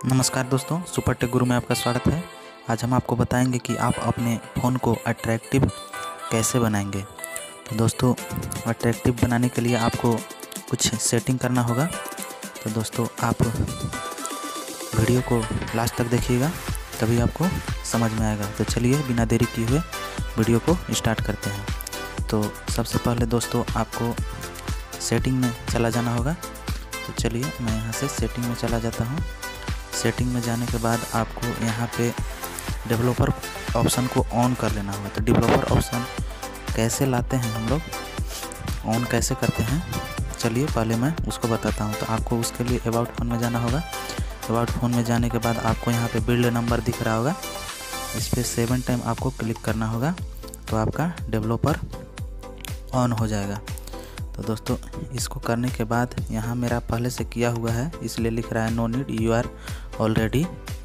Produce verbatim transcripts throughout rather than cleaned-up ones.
नमस्कार दोस्तों, super take गुरु में आपका स्वागत है। आज हम आपको बताएंगे कि आप अपने फ़ोन को अट्रैक्टिव कैसे बनाएंगे। तो दोस्तों, अट्रैक्टिव बनाने के लिए आपको कुछ सेटिंग करना होगा। तो दोस्तों, आप वीडियो को लास्ट तक देखिएगा, तभी आपको समझ में आएगा। तो चलिए बिना देरी किए हुए वीडियो को स्टार्ट करते हैं। तो सबसे पहले दोस्तों, आपको सेटिंग में चला जाना होगा। तो चलिए मैं यहाँ से सेटिंग में चला जाता हूँ। सेटिंग में जाने के बाद आपको यहाँ पे डेवलपर ऑप्शन को ऑन कर लेना होगा। तो डेवलपर ऑप्शन कैसे लाते हैं हम लोग, ऑन कैसे करते हैं, चलिए पहले मैं उसको बताता हूँ। तो आपको उसके लिए अबाउट फ़ोन में जाना होगा। अबाउट फ़ोन में जाने के बाद आपको यहाँ पे बिल्ड नंबर दिख रहा होगा, इस पर सेवन टाइम आपको क्लिक करना होगा। तो आपका डेवलपर ऑन हो जाएगा। तो दोस्तों, इसको करने के बाद यहाँ मेरा पहले से किया हुआ है, इसलिए लिख रहा है no need, you are already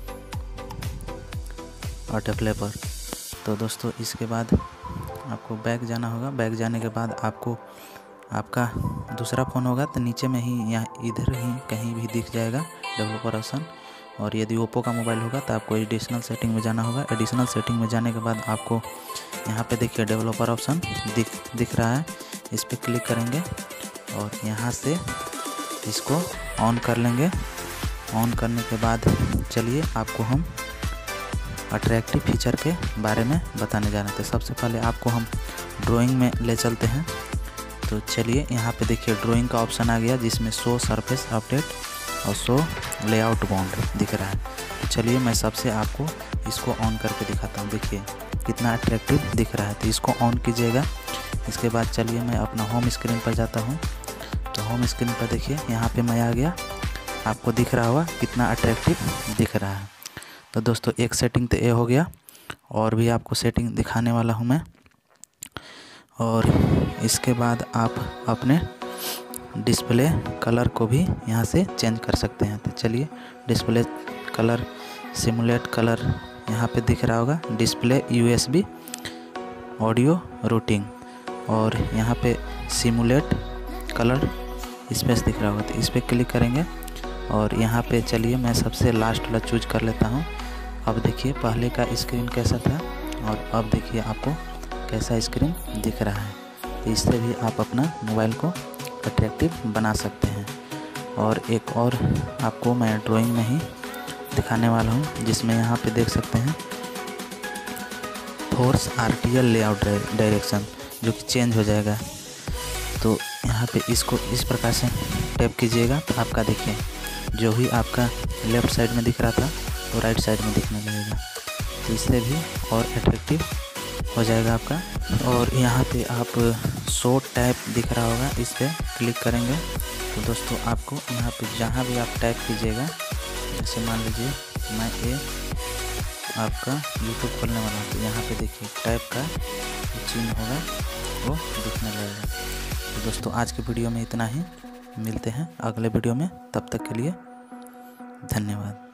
a developer. तो दोस्तों, इसके बाद आपको बैक जाना होगा। बैक जाने के बाद आपको आपका दूसरा फ़ोन होगा तो नीचे में ही यहाँ इधर ही कहीं भी दिख जाएगा डेवलपर ऑप्शन। और यदि ओप्पो का मोबाइल होगा तो आपको एडिशनल सेटिंग में जाना होगा। एडिशनल सेटिंग में जाने के बाद आपको यहाँ पे देखिए डेवलपर ऑप्शन दिख दिख रहा है, इस पर क्लिक करेंगे और यहाँ से इसको ऑन कर लेंगे। ऑन करने के बाद चलिए आपको हम अट्रैक्टिव फीचर के बारे में बताने जा रहे थे। सबसे पहले आपको हम ड्राइंग में ले चलते हैं। तो चलिए यहाँ पे देखिए ड्राइंग का ऑप्शन आ गया, जिसमें शो सरफेस अपडेट और शो लेआउट बॉन्ड दिख रहा है। तो चलिए मैं सबसे आपको इसको ऑन करके दिखाता हूँ। देखिए कितना अट्रैक्टिव दिख रहा है। तो इसको ऑन कीजिएगा। इसके बाद चलिए मैं अपना होम स्क्रीन पर जाता हूँ। तो होम स्क्रीन पर देखिए यहाँ पे मैं आ गया, आपको दिख रहा होगा कितना अट्रैक्टिव दिख रहा है। तो दोस्तों, एक सेटिंग तो ये हो गया, और भी आपको सेटिंग दिखाने वाला हूँ मैं। और इसके बाद आप अपने डिस्प्ले कलर को भी यहाँ से चेंज कर सकते हैं। तो चलिए डिस्प्ले कलर, सिमुलेट कलर यहाँ पे दिख रहा होगा, डिस्प्ले यूएसबी ऑडियो रूटिंग, और यहाँ पे सिमुलेट कलर स्पेस दिख रहा होगा। तो इस पर क्लिक करेंगे और यहाँ पे चलिए मैं सबसे लास्ट वाला चूज कर लेता हूँ। अब देखिए पहले का स्क्रीन कैसा था और अब देखिए आपको कैसा स्क्रीन दिख रहा है। तो इससे भी आप अपना मोबाइल को अट्रैक्टिव बना सकते हैं। और एक और आपको मैं ड्राइंग में ही दिखाने वाला हूँ, जिसमें यहाँ पे देख सकते हैं फोर्स आरटीएल लेआउट डायरेक्शन, जो कि चेंज हो जाएगा। तो यहाँ पे इसको इस प्रकार से टैप कीजिएगा तो आपका देखिए जो भी आपका लेफ़्ट साइड में दिख रहा था वो राइट साइड में दिखने लगेगा। तो इससे भी और अट्रैक्टिव हो जाएगा आपका। और यहाँ पे आप शो टाइप दिख रहा होगा, इस पर क्लिक करेंगे तो दोस्तों आपको यहाँ पे जहाँ भी आप टाइप कीजिएगा, जैसे मान लीजिए मैं ये आपका यूट्यूब खोलने वाला हूँ, तो यहाँ पे देखिए टाइप का चिन्ह होगा वो दिखने लगेगा। तो दोस्तों, आज के वीडियो में इतना ही, मिलते हैं अगले वीडियो में, तब तक के लिए धन्यवाद।